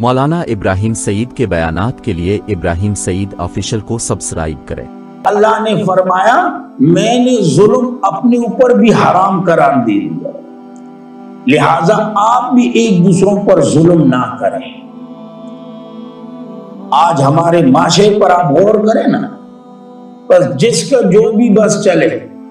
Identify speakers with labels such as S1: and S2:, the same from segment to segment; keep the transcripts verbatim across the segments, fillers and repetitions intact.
S1: مولانا ابراہیم سعید کے بیانات کے لیے ابراہیم سعید آفیشل کو سبسکرائب کریں۔
S2: اللہ نے فرمایا میں نے ظلم اپنے اوپر بھی حرام قرار دے دیا، لہذا آپ بھی ایک دوسروں پر ظلم نہ کریں۔ آج ہمارے معاشرے پر آپ غور کریں نا، بس جس کا جو بھی بس چلے،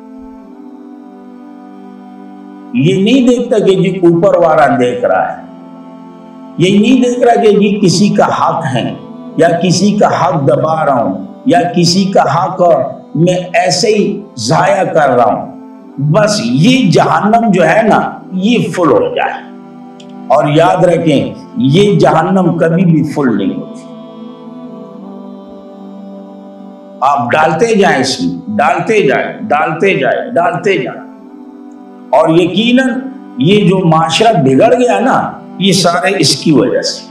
S2: یہ نہیں دیکھتا کہ جی اوپر والا دیکھ رہا ہے، یہ نہیں دیکھ رہا کہ جی کسی کا حق ہے یا کسی کا حق دبا رہا ہوں یا کسی کا حق میں ایسے ہی ضائع کر رہا ہوں۔ بس یہ جہنم جو ہے نا یہ فل ہو جائے، اور یاد رکھیں یہ جہنم کبھی بھی فل نہیں ہوتی۔ آپ ڈالتے جائیں، اس میں ڈالتے جائیں ڈالتے جائیں ڈالتے جائیں، اور یقیناً یہ جو معاشرہ بگڑ گیا نا یہ سارے اس کی وجہ سے۔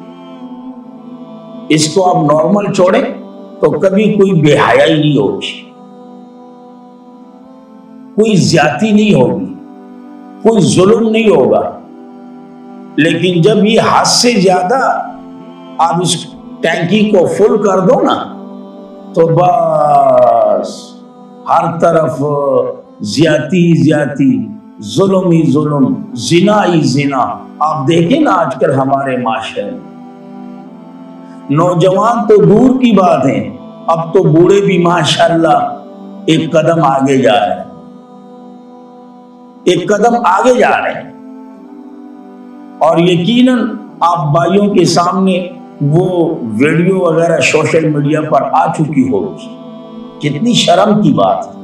S2: اس کو آپ نارمل چھوڑیں تو کبھی کوئی بے حیائی نہیں ہوگی، کوئی زیادتی نہیں ہوگی، کوئی ظلم نہیں ہوگا، لیکن جب یہ حد سے زیادہ آپ اس ٹینکی کو فل کر دو نا تو بس ہر طرف زیادتی زیادتی، ظلم ہی ظلم، زنا ہی زنا۔ آپ دیکھیں نا آج کل ہمارے معاشرے میں نوجوان تو دور کی بات ہے، اب تو بوڑھے بھی ماشاءاللہ ایک قدم آگے جا رہے ہیں، ایک قدم آگے جا رہے ہیں۔ اور یقیناً آپ بھائیوں کے سامنے وہ ویڈیو وغیرہ سوشل میڈیا پر آ چکی ہوگی، کتنی شرم کی بات ہے،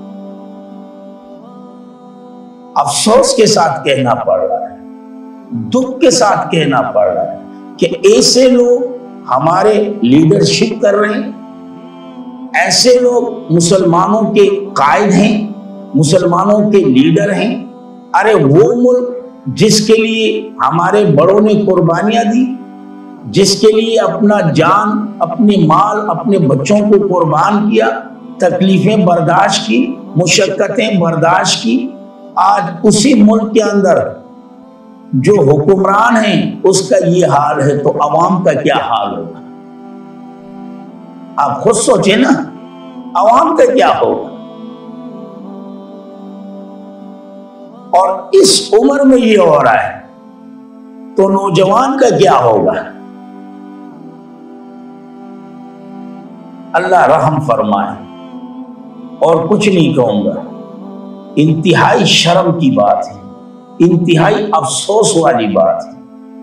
S2: افسوس کے ساتھ کہنا پڑ رہا ہے، دکھ کے ساتھ کہنا پڑ رہا ہے کہ ایسے لوگ ہمارے لیڈرشپ کر رہے ہیں، ایسے لوگ مسلمانوں کے قائد ہیں، مسلمانوں کے لیڈر ہیں۔ ارے وہ ملک جس کے لیے ہمارے بڑوں نے قربانیاں دی، جس کے لیے اپنا جان، اپنے مال، اپنے بچوں کو قربان کیا، تکلیفیں برداشت کی، مشقتیں برداشت کی، آج اسی ملک کے اندر جو حکمران ہیں اس کا یہ حال ہے تو عوام کا کیا حال ہوگا؟ آپ خود سوچیں نا، عوام کا کیا ہوگا؟ اور اس عمر میں یہ ہو رہا ہے تو نوجوان کا کیا ہوگا؟ اللہ رحم فرمائے۔ اور کچھ نہیں کہوں گا، انتہائی شرم کی بات ہے، انتہائی افسوس والی بات ہے۔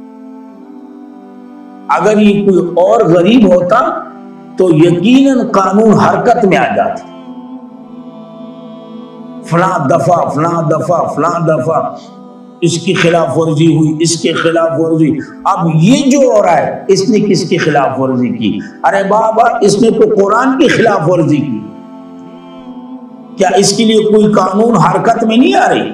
S2: اگر یہ کوئی اور غریب ہوتا تو یقیناً قانون حرکت میں آ جاتا، فلاں دفعہ فلاں دفعہ فلاں دفعہ اس کی خلاف ورزی ہوئی، اس کے خلاف ورزی۔ اب یہ جو ہو رہا ہے اس نے کس کی خلاف ورزی کی؟ ارے بابا اس نے تو قرآن کی خلاف ورزی کی، کیا اس کے لیے کوئی قانون حرکت میں نہیں آ رہی؟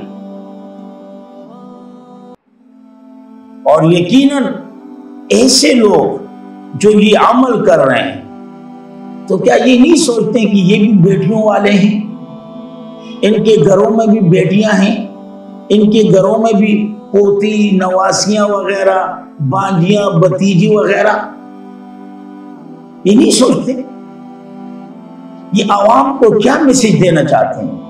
S2: اور یقیناً ایسے لوگ جو یہ عمل کر رہے ہیں تو کیا یہ نہیں سوچتے کہ یہ بھی بیٹیوں والے ہیں، ان کے گھروں میں بھی بیٹیاں ہیں، ان کے گھروں میں بھی پوتی نواسیاں وغیرہ، بانجیاں بتیجی وغیرہ، یہ نہیں سوچتے؟ یہ عوام کو کیا میسج دینا چاہتے ہیں؟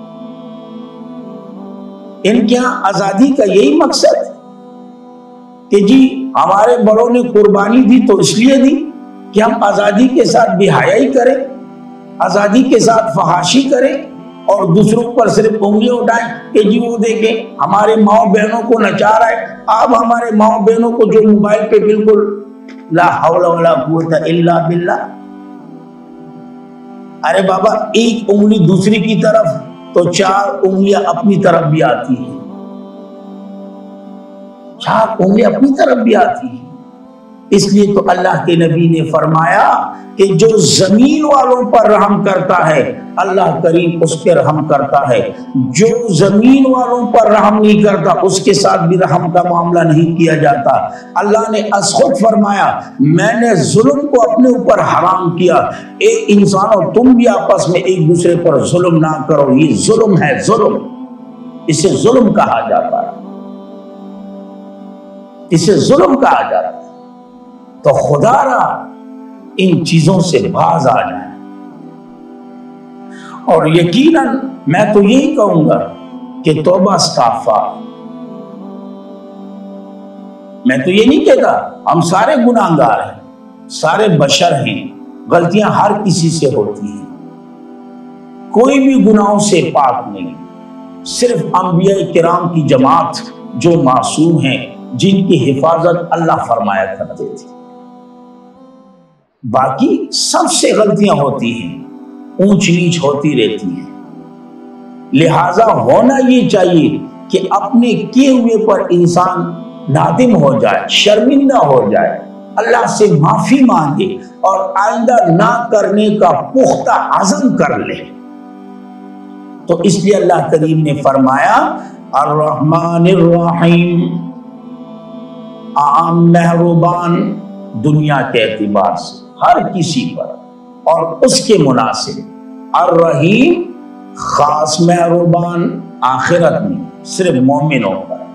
S2: ان کے یہاں آزادی کا یہی مقصد کہ جی ہمارے بڑوں نے قربانی دی تو اس لیے دی کہ ہم آزادی کے ساتھ بے حیائی کریں، آزادی کے ساتھ فحاشی کریں اور دوسروں پر صرف انگلیاں اٹھائیں کہ جی وہ دیکھیں ہمارے ماؤں بہنوں کو نچا رہا ہے۔ آپ ہمارے ماؤں بہنوں کو جو موبائل پہ بالکل لا حول ولا قوت الا باللہ، ارے بابا ایک انگلی دوسری کی طرف تو چار انگلیاں اپنی طرف بھی آتی ہیں، چار انگلیاں اپنی طرف بھی آتی ہیں۔ اس لیے تو اللہ کے نبی نے فرمایا کہ جو زمین والوں پر رحم کرتا ہے اللہ کریم اس پہ رحم کرتا ہے، جو زمین والوں پر رحم نہیں کرتا اس کے ساتھ بھی رحم کا معاملہ نہیں کیا جاتا۔ اللہ نے از خود فرمایا میں نے ظلم کو اپنے اوپر حرام کیا، اے انسانوں تم بھی آپس میں ایک دوسرے پر ظلم نہ کرو، یہ ظلم ہے، ظلم، اسے ظلم کہا جاتا ہے، اسے ظلم کہا جاتا ہے۔ تو خدا را ان چیزوں سے باز آ جائیں. اور یقیناً میں تو یہی کہوں گا کہ توبہ استغفار. میں تو یہ نہیں کہتا، ہم سارے گناہ گار ہیں، سارے بشر ہیں، غلطیاں ہر کسی سے ہوتی ہیں، کوئی بھی گناہوں سے پاک نہیں. صرف انبیاء کرام کی جماعت جو معصوم ہیں، جن کی حفاظت اللہ فرمایا کرتے تھے. باقی سب سے غلطیاں ہوتی ہیں، اونچ نیچ ہوتی رہتی ہیں. لہذا ہونا یہ چاہیے کہ اپنے کیے ہوئے پر انسان نادم ہو جائے، شرمندہ ہو جائے، اللہ سے معافی مانگے اور آئندہ نہ کرنے کا پختہ عزم کر لے. تو اس لیے اللہ کریم نے فرمایا الرحمن الرحیم، عام مہربان دنیا کے اعتبار سے ہر کسی پر اور اس کے مناسب، الرحیم خاص مہربان آخرت میں صرف مومنوں پر.